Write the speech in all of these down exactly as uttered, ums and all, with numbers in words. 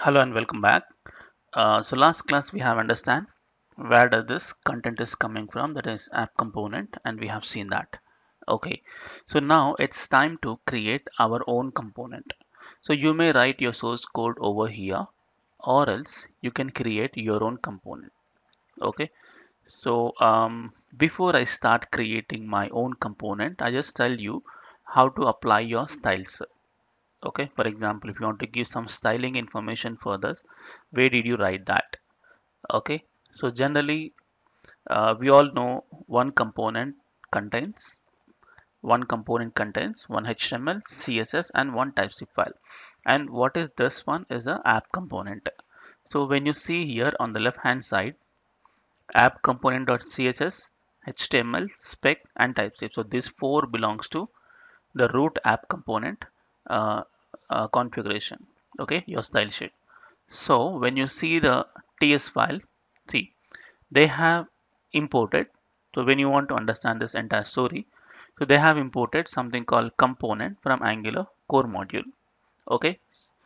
Hello and welcome back. Uh, so last class we have understand where does this content is coming from, that is app component, and we have seen that. Okay, so now it's time to create our own component. So you may write your source code over here, or else you can create your own component. Okay, so um, before I start creating my own component, I just tell you how to apply your styles. Okay, for example, if you want to give some styling information for this, where did you write that? Okay, so generally uh, we all know one component contains one component contains one H T M L, C S S, and one TypeScript file. And what is this one is a app component. So when you see here on the left hand side, app component.css, H T M L, spec, and TypeScript. So this four belongs to the root app component uh, uh, configuration. Okay, your style sheet. So when you see the T S file, see they have imported. So when you want to understand this entire story, so they have imported something called component from Angular core module. Okay,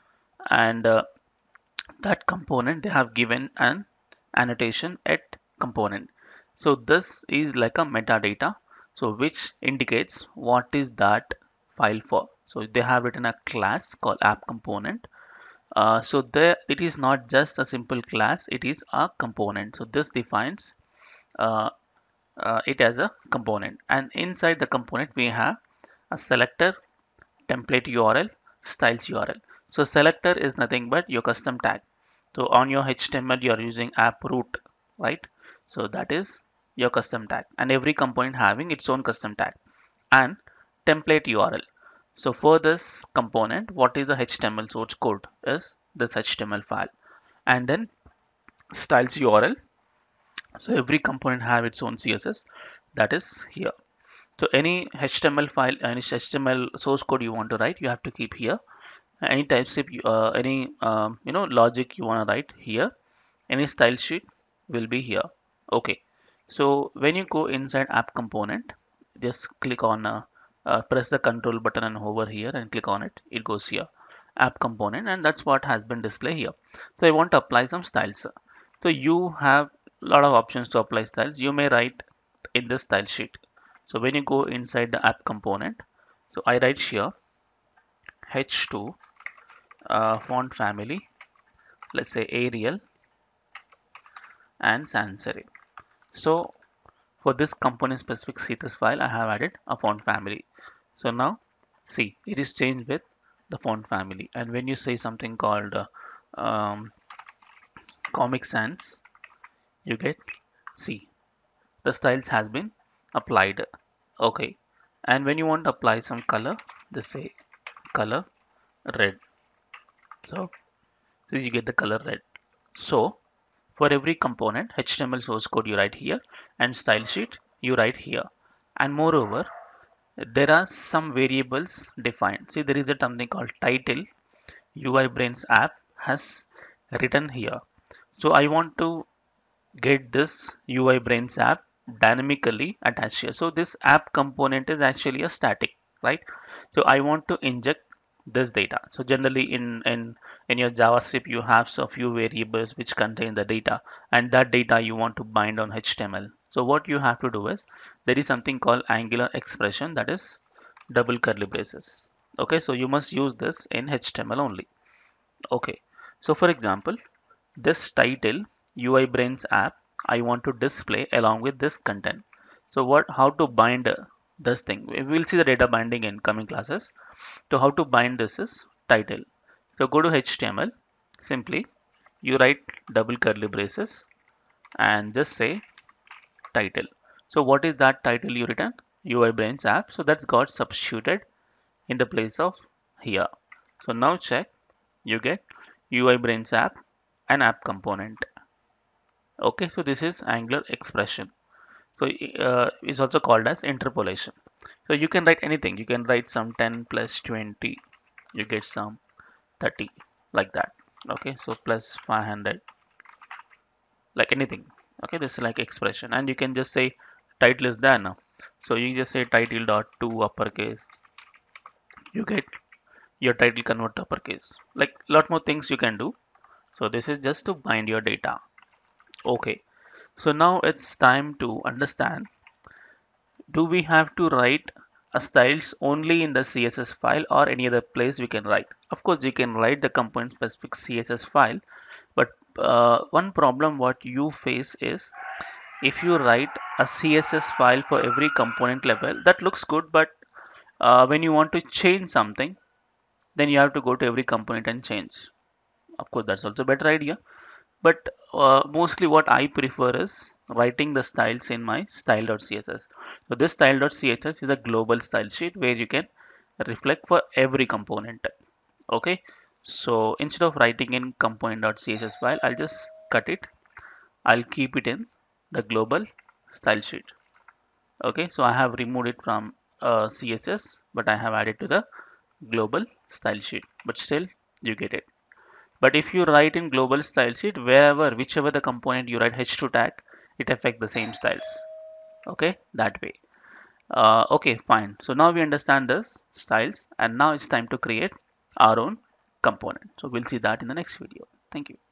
and uh, that component they have given an annotation at component. So this is like a metadata, so which indicates what is that file for. So they have written a class called app component. Uh, so there it is not just a simple class, it is a component. So this defines uh, uh, it as a component, and inside the component we have a selector, template U R L, styles U R L. So selector is nothing but your custom tag. So on your H T M L you are using app root, right? So that is your custom tag, and every component having its own custom tag. And template U R L. So for this component, what is the H T M L source code is this H T M L file, and then styles U R L. So every component have its own C S S, that is here. So any H T M L file, any H T M L source code you want to write, you have to keep here. Any TypeScript, uh, any um, you know logic you want to write here. Any style sheet will be here. Okay. So when you go inside app component, just click on uh, uh, press the control button and hover here and click on it. It goes here, app component, and that's what has been displayed here. So I want to apply some styles. So you have a lot of options to apply styles. You may write in this style sheet. So when you go inside the app component, so I write here H two uh, font family, let's say Arial and sans serif. So for this component specific C S S file, I have added a font family. So now see, it is changed with the font family. And when you say something called uh, um, Comic Sans, you get, see, the styles has been applied. Okay. And when you want to apply some color, just say color red. So, so you get the color red. So for every component, H T M L source code you write here, and style sheet you write here. And moreover, there are some variables defined. See, there is a something called title. UiBrains app has written here. So I want to get this UiBrains app dynamically attached here. So this app component is actually a static, right? So I want to inject this data. So generally in in in your JavaScript you have a few variables which contain the data, and that data you want to bind on H T M L. So what you have to do is, there is something called Angular expression, that is double curly braces. Okay, so you must use this in H T M L only. Okay, so for example, this title UiBrains app I want to display along with this content. So what, how to bind uh, this thing? We will see the data binding in coming classes. So how to bind this is title. So go to H T M L, simply you write double curly braces and just say title. So what is that title you written? UiBrains app. So that's got substituted in the place of here. So now check, you get UiBrains app and app component. Okay, so this is Angular expression. So uh, it's also called as interpolation. So you can write anything. You can write some ten plus twenty, you get some thirty, like that. Okay, so plus five hundred, like anything. Okay, this is like expression, and you can just say title is there now. So you just say title dot to uppercase. You get your title convert to uppercase. Like lot more things you can do. So this is just to bind your data. Okay, so now it's time to understand, do we have to write a styles only in the C S S file or any other place we can write? Of course, you can write the component specific C S S file, but uh, one problem what you face is if you write a C S S file for every component level, that looks good, but uh, when you want to change something, then you have to go to every component and change. Of course, that's also a better idea, but uh, mostly what I prefer is writing the styles in my style.css. So this style.css is a global style sheet where you can reflect for every component. Okay, so instead of writing in component.css file, I'll just cut it. I'll keep it in the global style sheet. Okay, so I have removed it from uh, C S S, but I have added to the global style sheet, but still you get it. But if you write in global style sheet, wherever, whichever the component you write H two tag, it affects the same styles. Okay, that way. Uh, okay, fine. So now we understand this styles, and now it's time to create our own component. So we'll see that in the next video. Thank you.